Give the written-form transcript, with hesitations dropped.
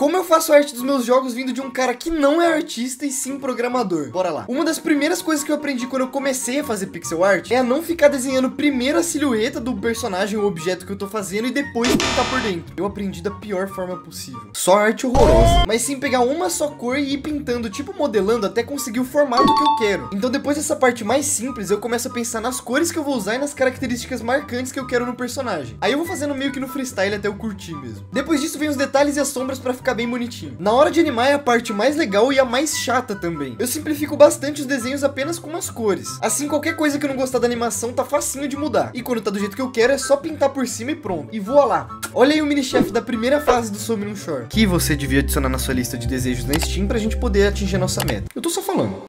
Como eu faço arte dos meus jogos vindo de um cara que não é artista e sim programador? Bora lá. Uma das primeiras coisas que eu aprendi quando eu comecei a fazer pixel art é a não ficar desenhando primeiro a silhueta do personagem ou objeto que eu tô fazendo e depois pintar por dentro. Eu aprendi da pior forma possível. Só arte horrorosa. Mas sim pegar uma só cor e ir pintando, tipo modelando até conseguir o formato que eu quero. Então depois dessa parte mais simples, eu começo a pensar nas cores que eu vou usar e nas características marcantes que eu quero no personagem. Aí eu vou fazendo meio que no freestyle até eu curtir mesmo. Depois disso vem os detalhes e as sombras pra ficar bem bonitinho. Na hora de animar é a parte mais legal e a mais chata também. Eu simplifico bastante os desenhos apenas com umas cores. Assim, qualquer coisa que eu não gostar da animação tá facinho de mudar. E quando tá do jeito que eu quero, é só pintar por cima e pronto. E voa lá. Olha aí o mini-chefe da primeira fase do Somnium Shore, que você devia adicionar na sua lista de desejos na Steam pra gente poder atingir a nossa meta. Eu tô só falando.